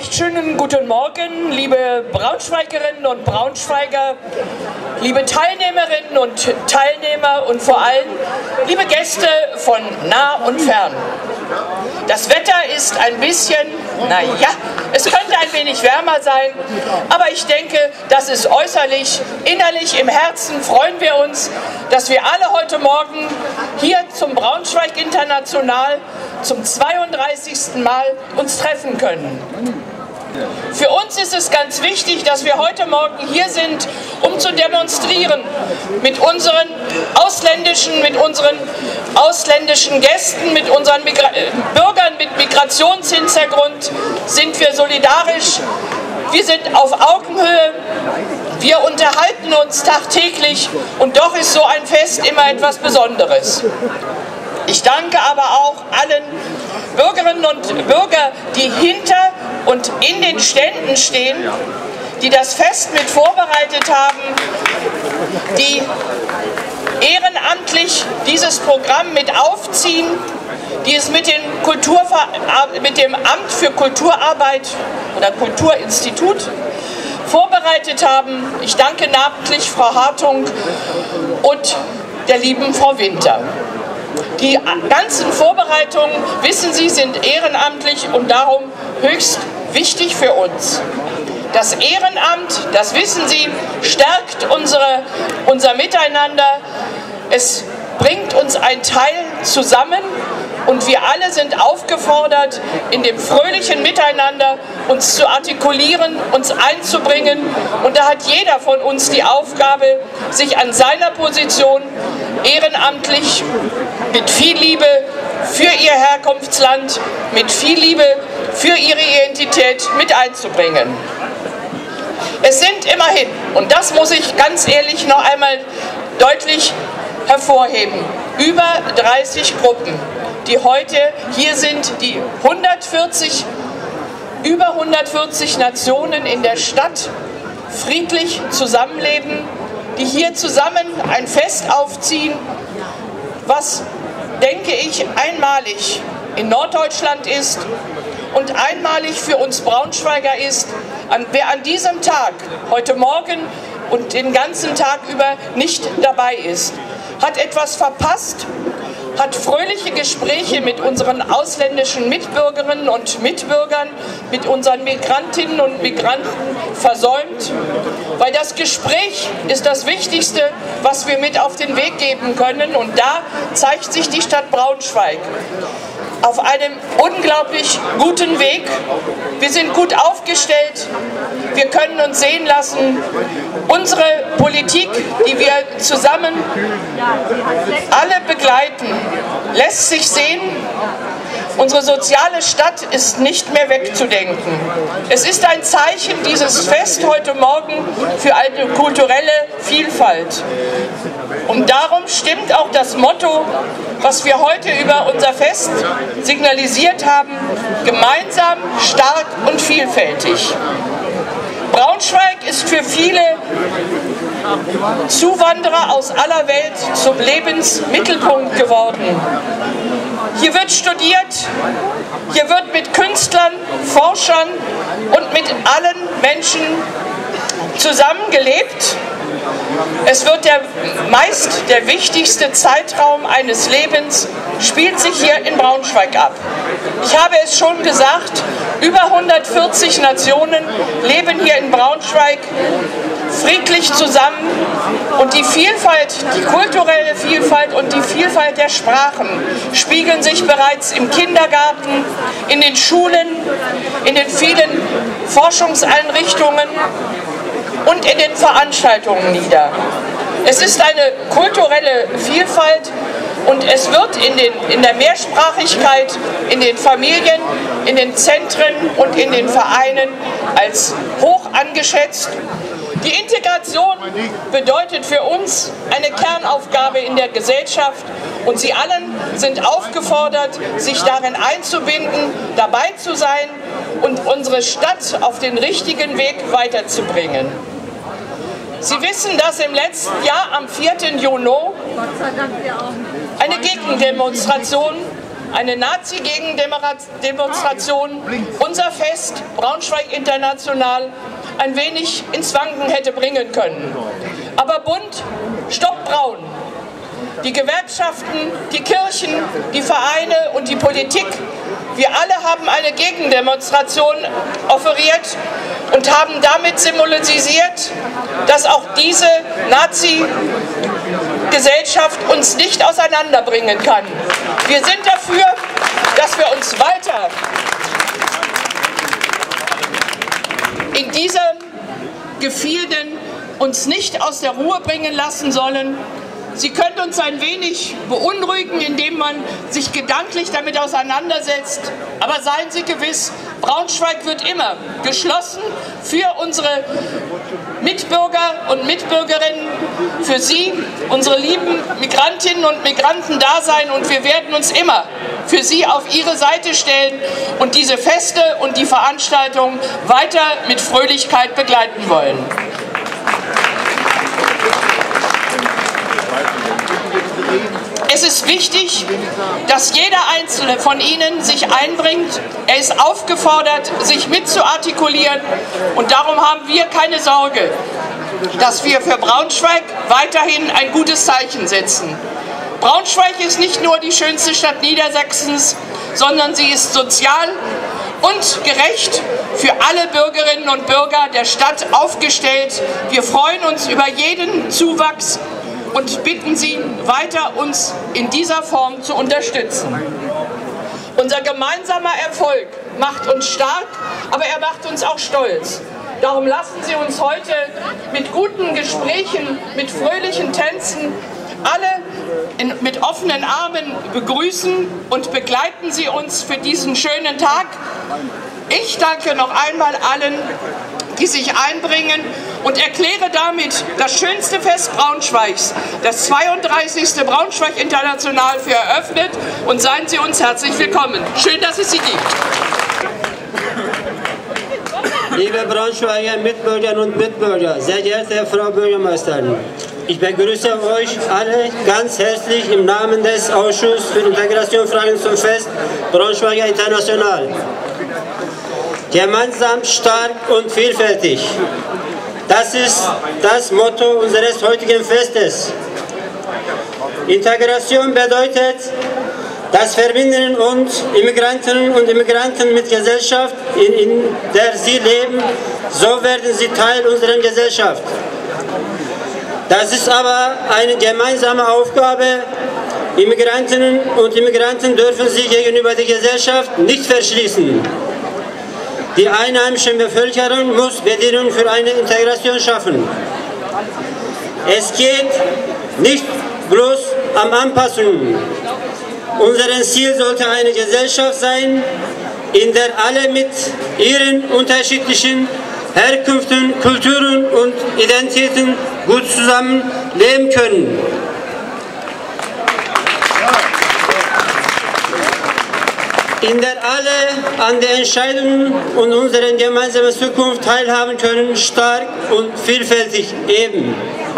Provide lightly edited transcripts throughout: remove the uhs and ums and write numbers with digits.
recht schönen guten Morgen, liebe Braunschweigerinnen und Braunschweiger, liebe Teilnehmerinnen und Teilnehmer und vor allem liebe Gäste von nah und fern. Das Wetter ist ein bisschen, naja, es könnte ein wenig wärmer sein, aber ich denke, das ist äußerlich, innerlich, im Herzen freuen wir uns, dass wir alle heute Morgen hier zum Braunschweig International zum 32. Mal uns treffen können. Für uns ist es ganz wichtig, dass wir heute Morgen hier sind, um zu demonstrieren. Mit unseren ausländischen Gästen, mit unseren Bürgern mit Migrationshintergrund sind wir solidarisch. Wir sind auf Augenhöhe. Wir unterhalten uns tagtäglich und doch ist so ein Fest immer etwas Besonderes. Ich danke aber auch allen Bürgerinnen und Bürgern, die hinter und in den Ständen stehen, die das Fest mit vorbereitet haben, die ehrenamtlich dieses Programm mit aufziehen, die es mit dem Amt für Kulturarbeit oder Kulturinstitut vorbereitet haben. Ich danke namentlich Frau Hartung und der lieben Frau Winter. Die ganzen Vorbereitungen, wissen Sie, sind ehrenamtlich und darum höchst wichtig für uns. Das Ehrenamt, das wissen Sie, stärkt unser Miteinander. Es bringt uns ein Teil zusammen und wir alle sind aufgefordert, in dem fröhlichen Miteinander uns zu artikulieren, uns einzubringen. Und da hat jeder von uns die Aufgabe, sich an seiner Position ehrenamtlich mit viel Liebe für ihr Herkunftsland, mit viel Liebe für ihre Identität mit einzubringen. Es sind immerhin, und das muss ich ganz ehrlich noch einmal deutlich hervorheben, über 30 Gruppen, die heute hier sind, die über 140 Nationen in der Stadt friedlich zusammenleben, die hier zusammen ein Fest aufziehen, was, denke ich, einmalig in Norddeutschland ist und einmalig für uns Braunschweiger ist. Wer an diesem Tag, heute Morgen und den ganzen Tag über nicht dabei ist, hat etwas verpasst, hat fröhliche Gespräche mit unseren ausländischen Mitbürgerinnen und Mitbürgern, mit unseren Migrantinnen und Migranten versäumt, weil das Gespräch ist das Wichtigste, was wir mit auf den Weg geben können, und da zeigt sich die Stadt Braunschweig auf einem unglaublich guten Weg. Wir sind gut aufgestellt, wir können uns sehen lassen. Unsere Politik, die wir zusammen alle begleiten, lässt sich sehen. Unsere soziale Stadt ist nicht mehr wegzudenken. Es ist ein Zeichen, dieses Fest heute Morgen, für eine kulturelle Vielfalt. Und darum stimmt auch das Motto, was wir heute über unser Fest signalisiert haben: gemeinsam, stark und vielfältig. Braunschweig ist für viele Zuwanderer aus aller Welt zum Lebensmittelpunkt geworden. Hier wird studiert, hier wird mit Künstlern, Forschern und mit allen Menschen zusammengelebt. Es wird meist der wichtigste Zeitraum eines Lebens spielt sich hier in Braunschweig ab. Ich habe es schon gesagt, über 140 Nationen leben hier in Braunschweig friedlich zusammen, und die Vielfalt, die kulturelle Vielfalt und die Vielfalt der Sprachen spiegeln sich bereits im Kindergarten, in den Schulen, in den vielen Forschungseinrichtungen und in den Veranstaltungen nieder. Es ist eine kulturelle Vielfalt und es wird in der Mehrsprachigkeit, in den Familien, in den Zentren und in den Vereinen als hoch angeschätzt. Die Integration bedeutet für uns eine Kernaufgabe in der Gesellschaft, und Sie allen sind aufgefordert, sich darin einzubinden, dabei zu sein und unsere Stadt auf den richtigen Weg weiterzubringen. Sie wissen, dass im letzten Jahr am 4. Juni eine Gegendemonstration eine Nazi-Gegendemonstration unser Fest Braunschweig International ein wenig ins Wanken hätte bringen können. Aber Bund, Stopp Braun! Die Gewerkschaften, die Kirchen, die Vereine und die Politik, wir alle haben eine Gegendemonstration offeriert und haben damit symbolisiert, dass auch diese Nazi-Gesellschaft uns nicht auseinanderbringen kann. Wir sind dafür, dass wir uns weiter in diesem Gefilden uns nicht aus der Ruhe bringen lassen sollen. Sie können uns ein wenig beunruhigen, indem man sich gedanklich damit auseinandersetzt. Aber seien Sie gewiss, Braunschweig wird immer geschlossen für unsere Mitbürger und Mitbürgerinnen, für Sie, unsere lieben Migrantinnen und Migranten da sein. Und wir werden uns immer für Sie auf Ihre Seite stellen und diese Feste und die Veranstaltungen weiter mit Fröhlichkeit begleiten wollen. Es ist wichtig, dass jeder Einzelne von Ihnen sich einbringt. Er ist aufgefordert, sich mitzuartikulieren. Und darum haben wir keine Sorge, dass wir für Braunschweig weiterhin ein gutes Zeichen setzen. Braunschweig ist nicht nur die schönste Stadt Niedersachsens, sondern sie ist sozial und gerecht für alle Bürgerinnen und Bürger der Stadt aufgestellt. Wir freuen uns über jeden Zuwachs und bitten Sie, weiter uns in dieser Form zu unterstützen. Unser gemeinsamer Erfolg macht uns stark, aber er macht uns auch stolz. Darum lassen Sie uns heute mit guten Gesprächen, mit fröhlichen Tänzen alle mit offenen Armen begrüßen und begleiten Sie uns für diesen schönen Tag. Ich danke noch einmal allen, die sich einbringen und erkläre damit das schönste Fest Braunschweigs, das 32. Braunschweig International, für eröffnet, und seien Sie uns herzlich willkommen. Schön, dass es Sie gibt. Liebe Braunschweiger Mitbürgerinnen und Mitbürger, sehr geehrte Frau Bürgermeisterin, ich begrüße euch alle ganz herzlich im Namen des Ausschusses für Integrationsfragen zum Fest Braunschweiger International. Gemeinsam, stark und vielfältig. Das ist das Motto unseres heutigen Festes. Integration bedeutet das Verbinden und Immigrantinnen und Immigranten mit Gesellschaft, in der sie leben, so werden sie Teil unserer Gesellschaft. Das ist aber eine gemeinsame Aufgabe. Immigrantinnen und Immigranten dürfen sich gegenüber der Gesellschaft nicht verschließen. Die einheimische Bevölkerung muss Bedingungen für eine Integration schaffen. Es geht nicht bloß um Anpassungen. Unser Ziel sollte eine Gesellschaft sein, in der alle mit ihren unterschiedlichen Herkünften, Kulturen und Identitäten gut zusammenleben können. In der alle an den Entscheidungen und unserer gemeinsamen Zukunft teilhaben können, stark und vielfältig eben.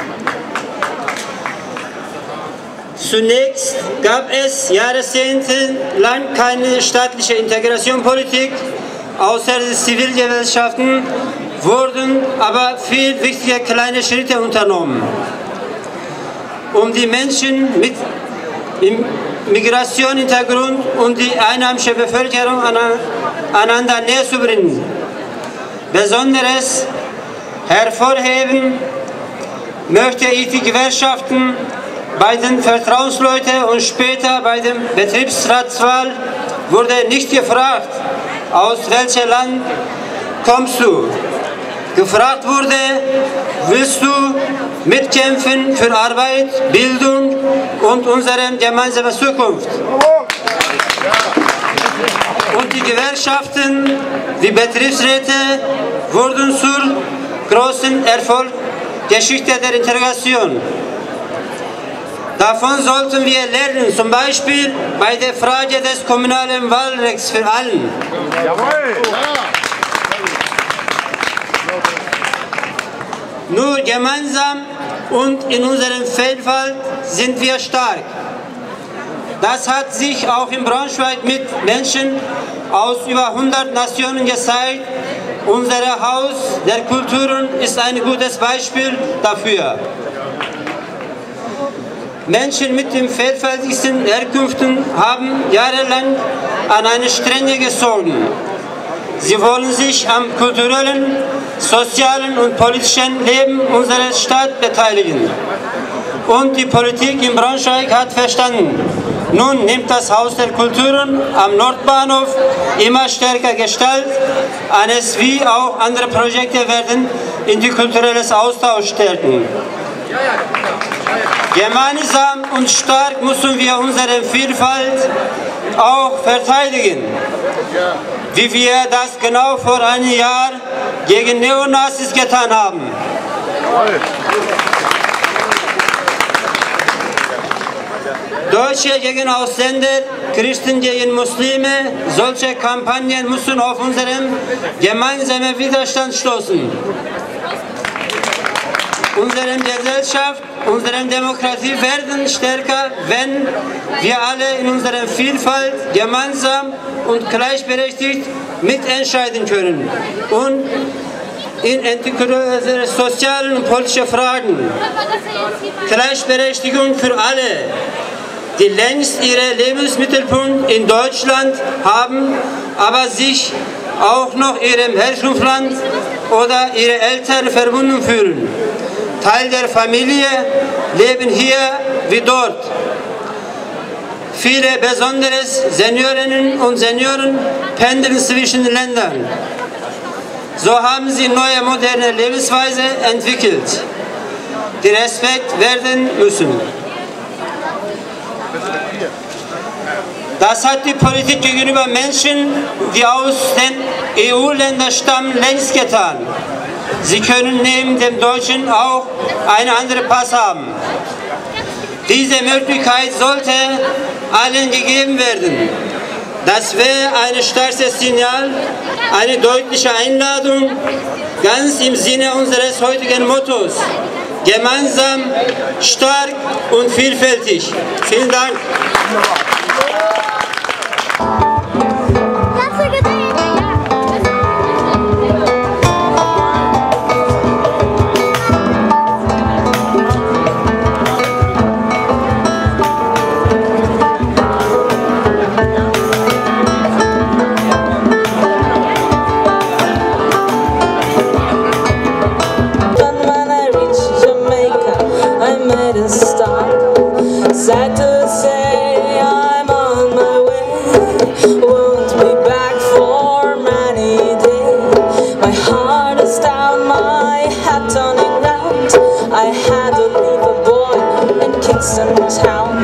Zunächst gab es jahrzehntelang keine staatliche Integrationspolitik, außer die Zivilgesellschaften wurden aber viel wichtige kleine Schritte unternommen, um die Menschen mit Migrationshintergrund und die einheimische Bevölkerung einander näher zu bringen. Besonderes hervorheben möchte ich die Gewerkschaften bei den Vertrauensleuten und später bei der Betriebsratswahl wurde nicht gefragt, aus welchem Land kommst du. Gefragt wurde, willst du mitkämpfen für Arbeit, Bildung und unsere gemeinsame Zukunft? Und die Gewerkschaften, die Betriebsräte wurden zur großen Erfolgsgeschichte der Integration. Davon sollten wir lernen, zum Beispiel bei der Frage des kommunalen Wahlrechts für alle. Nur gemeinsam und in unserem Vielfalt sind wir stark. Das hat sich auch in Braunschweig mit Menschen aus über 100 Nationen gezeigt. Unser Haus der Kulturen ist ein gutes Beispiel dafür. Menschen mit den vielfältigsten Herkünften haben jahrelang an eine Stränge gezogen. Sie wollen sich am kulturellen, sozialen und politischen Leben unserer Stadt beteiligen. Und die Politik in Braunschweig hat verstanden. Nun nimmt das Haus der Kulturen am Nordbahnhof immer stärker Gestalt. Eines wie auch andere Projekte werden in die kulturelles Austausch stärken. Gemeinsam und stark müssen wir unsere Vielfalt auch verteidigen, wie wir das genau vor einem Jahr gegen Neonazis getan haben. Deutsche gegen Ausländer, Christen gegen Muslime, solche Kampagnen müssen auf unseren gemeinsamen Widerstand stoßen. Unsere Gesellschaft, unsere Demokratie werden stärker, wenn wir alle in unserer Vielfalt gemeinsam und gleichberechtigt mitentscheiden können und in sozialen und politischen Fragen. Gleichberechtigung für alle, die längst ihren Lebensmittelpunkt in Deutschland haben, aber sich auch noch ihrem Herkunftsland oder ihren Eltern verbunden fühlen. Teil der Familie, leben hier wie dort. Viele besonders Seniorinnen und Senioren pendeln zwischen den Ländern. So haben sie neue moderne Lebensweise entwickelt, die Respekt werden müssen. Das hat die Politik gegenüber Menschen, die aus den EU-Ländern stammen, längst getan. Sie können neben dem Deutschen auch einen anderen Pass haben. Diese Möglichkeit sollte allen gegeben werden. Das wäre ein starkes Signal, eine deutliche Einladung, ganz im Sinne unseres heutigen Mottos. Gemeinsam, stark und vielfältig. Vielen Dank. Sad to say I'm on my way, won't be back for many days. My heart is down, my head turning round. I had to leave a boy in Kingston town.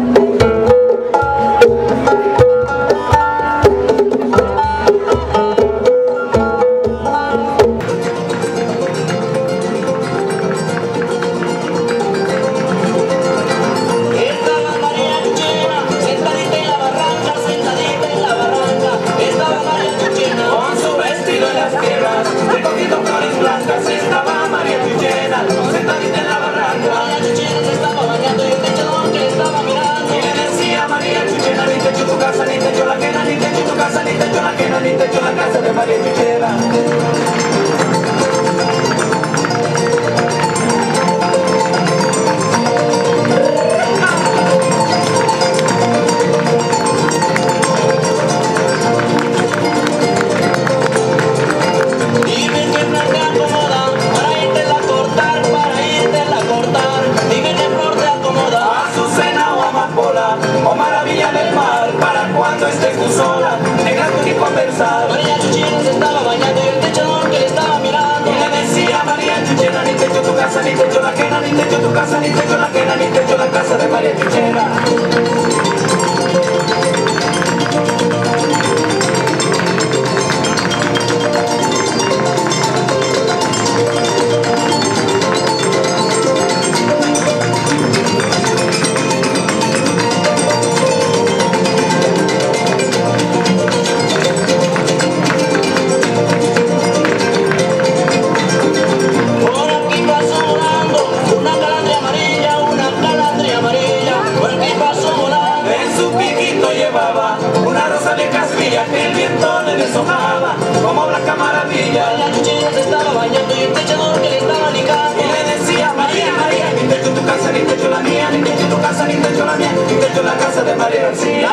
María Chuchina se estaba bañando y el techador que le estaba mirando. Y le decía María Chuchina, ni techo tu casa, ni techo la quena, ni techo tu casa, ni techo la quena, ni techo la casa de María Chuchina. Por aquí pasó orejas frías, el viento le deshojaba como blanca maravilla. La chuchilla se estaba bañando y un techador que le estaba licando. Y le decía, María, María, ni techo tu casa, ni techo la mía, ni techo tu casa, ni techo la mía, ni techo la casa de María García.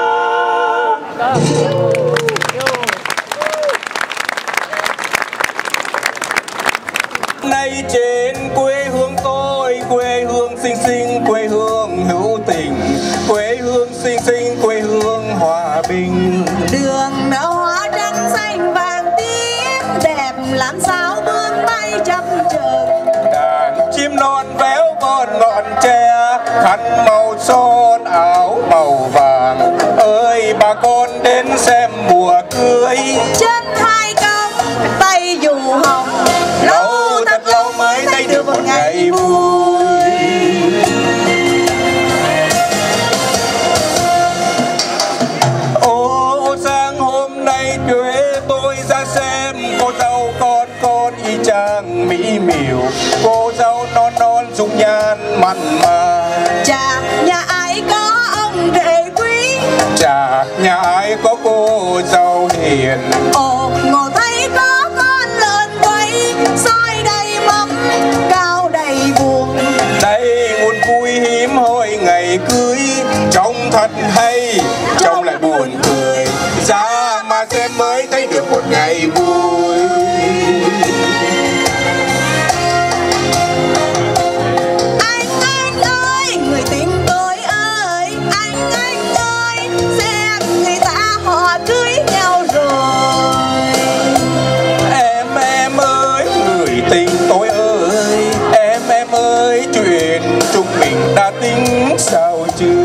Nay trên quê hương tôi, quê hương xinh xinh, quê hương hữu tình, quê hương xinh xinh, quê hương hòa bình. Đường nở hoa trắng xanh vàng tím, đẹp làm sao bước bay chập chờn. Đàn chim non véo von ngọn tre, khăn màu son áo màu vàng. Ơi bà con đến xem mùa cưới, Chân hai cong tay dù hồng, lâu thật lâu mới thấy được một ngày vui. Ô sáng hôm nay quê tôi ra xem cô dâu con y chang mỹ miều, cô dâu non non dung nhan mặn mà. Chả nhà ai có ông rể quý, Chả nhà ai có cô dâu hiền. ồ ngồi thấy có con lợn quay, soi đầy mâm cao đầy buồn. Đây nguồn vui hiếm hoi ngày cưới, trông thật hay, trông lại buồn cười. Ra mà xem mới thấy được một ngày vui. Anh ơi, người tình tôi ơi, anh ơi, xem người ta họ cưới nhau rồi. Em ơi, người tình tôi ơi, em ơi, chuyện chúng mình đã tính sao chứ?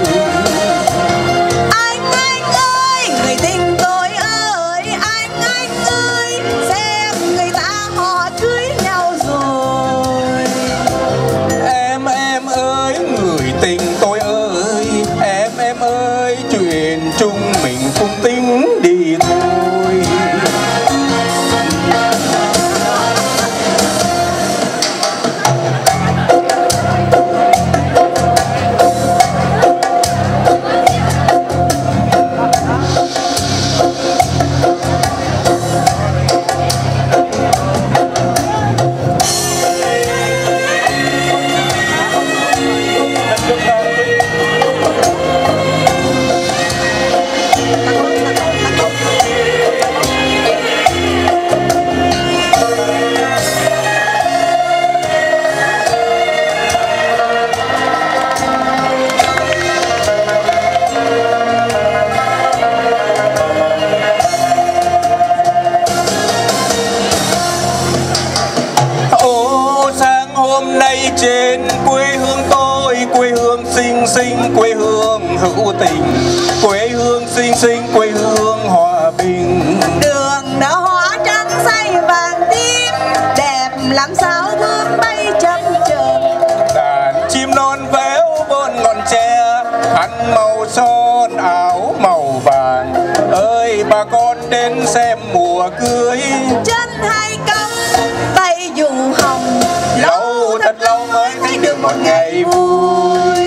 Anh ơi, người tình tôi ơi, anh ơi, xem người ta họ cưới nhau rồi. Em ơi, người tình tôi ơi, em ơi, chuyện chúng mình cũng tính đi thôi. Hôm nay trên quê hương tôi, quê hương xinh xinh, quê hương hữu tình, quê hương xinh xinh, quê hương hòa bình. Đường nở hoa trắng xanh vàng tím, đẹp làm sao bước bay chập chờn. Đàn chim non véo von ngọn tre, khăn màu son áo màu vàng. Ơi bà con đến xem mùa cưới, Chân hai cong tay dù hồng, lâu thật lâu mới thấy được một ngày vui.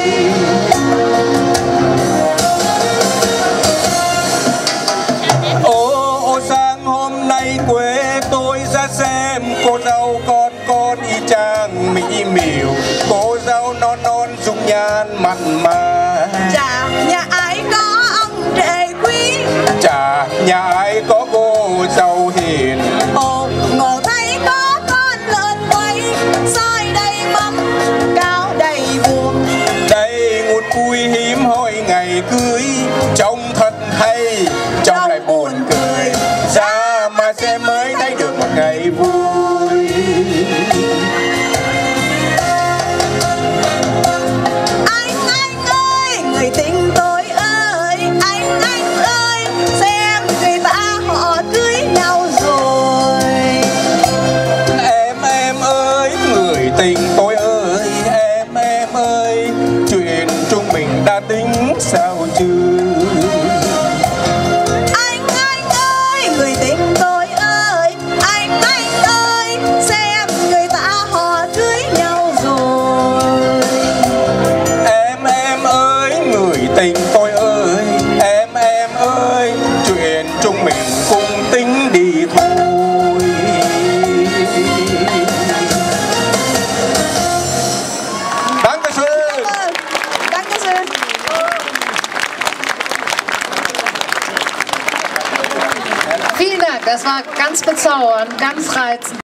Ô sáng hôm nay quê tôi ra xem cô dâu con y chang mỹ miều, cô dâu non non dung nhan mặn mà. chả nhà ai có ông rể quý, Chả nhà ai có cô dâu hiền. ồ ngồi thấy có con lợn quay, soi đầy mâm cao đầy buồn. Đây nguồn vui hiếm hoi ngày cưới, trông thật hay, trông lại buồn cười. Ra mà xem mới thấy được một ngày vui. Anh chúng mình cùng tính đi thôi. Dankeschön. Dankeschön. Vielen Dank, das war ganz bezaubernd, ganz reizend.